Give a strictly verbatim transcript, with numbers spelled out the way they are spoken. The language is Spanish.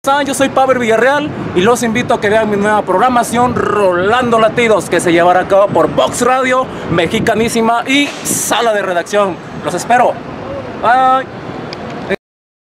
Yo soy Pavel Villarreal y los invito a que vean mi nueva programación Rolando Latidos, que se llevará a cabo por Vox Radio, Mexicanísima y Sala de Redacción. Los espero. Bye.